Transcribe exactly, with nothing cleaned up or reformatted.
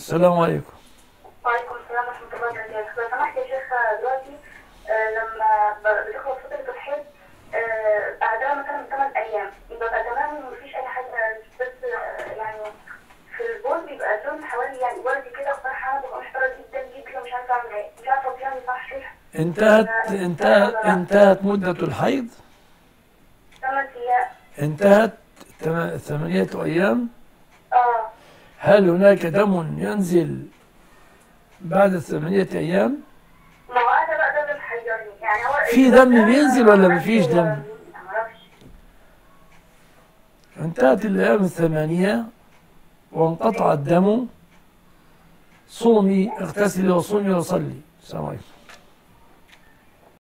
السلام عليكم. وعليكم السلام ورحمة الله وبركاته. لو سمحت يا شيخ، دلوقتي آه لما ب- بتخلص فترة الحيض آه بعدها مثلا ثمان أيام ببقى تمام ومفيش أي حاجة، بس آه يعني في البول بيبقى اللون حوالي يعني وردي كده، وبصراحة أنا ببقى محتارة جدا جدا ومش عارفة أعمل إيه، مش عارفة أصيام صحيح انتهت ولا انتهت ولا لأ. انتهت مدة الحيض. ثمان أيام. انتهت تم- ثمانية أيام. اه. هل هناك دم ينزل بعد الثمانية أيام؟ ما هو أنا بقى ده اللي محيرني، يعني هو في الدم دم ده بينزل ما ولا أعرفش مفيش هو دم؟ مين، ما أعرفش. انتهت الأيام الثمانية وانقطع الدم. صومي، اغتسلي وصومي وصلي. السلام عليكم.